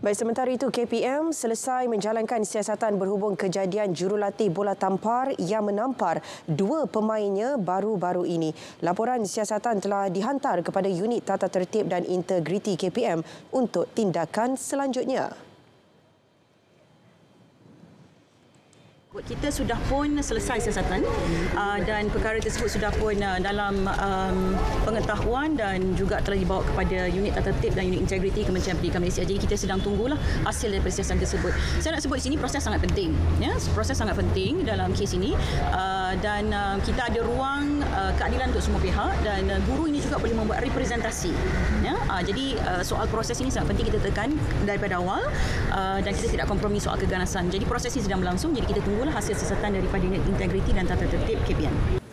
Baik, sementara itu KPM selesai menjalankan siasatan berhubung kejadian jurulatih bola tampar yang menampar dua pemainnya baru-baru ini. Laporan siasatan telah dihantar kepada unit tata tertib dan integriti KPM untuk tindakan selanjutnya. Kita sudah pun selesai siasatan dan perkara tersebut sudah pun dalam pengetahuan dan juga telah dibawa kepada unit tata tertib dan unit integriti Kementerian Pendidikan Malaysia. Jadi kita sedang tunggulah hasil daripada siasatan tersebut. Saya nak sebut di sini proses sangat penting. Ya, proses sangat penting dalam kes ini dan kita ada ruang keadilan untuk semua pihak dan guru ini juga boleh membuat representasi. Ya, jadi soal proses ini sangat penting kita tekan daripada awal dan kita tidak kompromi soal keganasan. Jadi proses ini sedang berlangsung. Jadi kita tunggu hasil siasatan daripada unit integriti dan tata tertib KPM.